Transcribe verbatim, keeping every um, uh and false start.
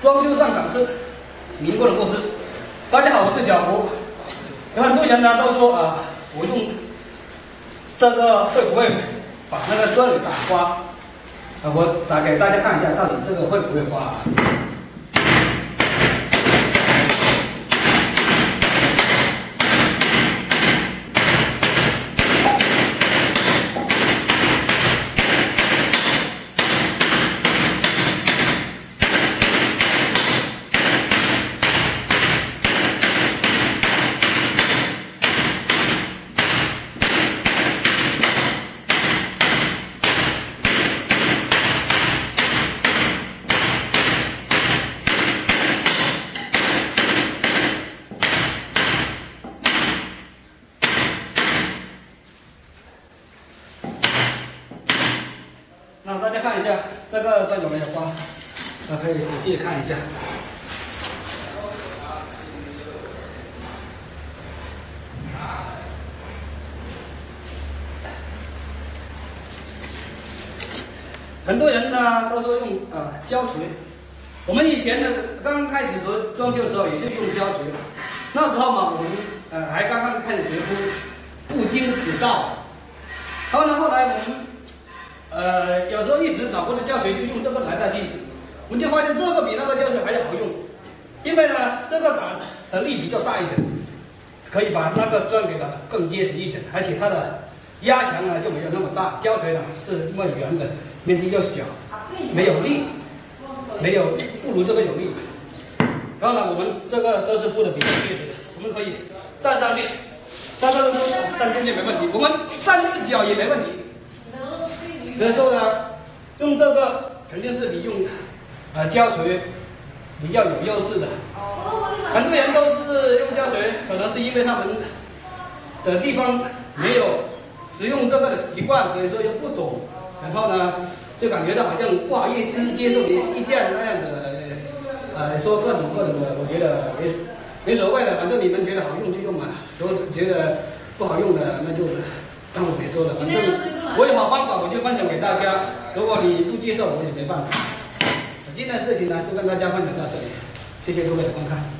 装修上档次，民国的故事。大家好，我是小胡。有很多人呢都说啊、呃，我用这个会不会把那个砖给打花？啊、呃，我打给大家看一下，到底这个会不会花、啊？那大家看一下这个砖有没有花？大家可以仔细看一下。很多人呢都说用呃胶锤，我们以前呢刚刚开始时装修的时候也是用胶锤，那时候嘛我们呃还刚刚开始学铺，不经此道。然后呢，后来我们。呃，有时候一时找不到胶锤，就用这个来代替，我们就发现这个比那个胶锤还要好用，因为呢，这个打的力比较大一点，可以把那个砖给打得更结实一点，而且它的压强呢就没有那么大。胶锤呢是因为圆的，面积又小，没有力，没有不如这个有力。然后呢，我们这个都是铺的比较结实的，我们可以站上去，站上去站中间没问题，我们站一脚也没问题。有的时候呢，用这个肯定是比用呃胶锤比较有优势的。很多人都是用胶锤，可能是因为他们的地方没有使用这个的习惯，所以说又不懂，然后呢就感觉到好像不好意思接受意见那样子，呃说各种各种的，我觉得没没所谓的，反正你们觉得好用就用嘛，如果觉得不好用的那就当我没说了，反正我有好方法我就分享给大家，如果你不接受我也没办法。今天的事情呢就跟大家分享到这里，谢谢各位的观看。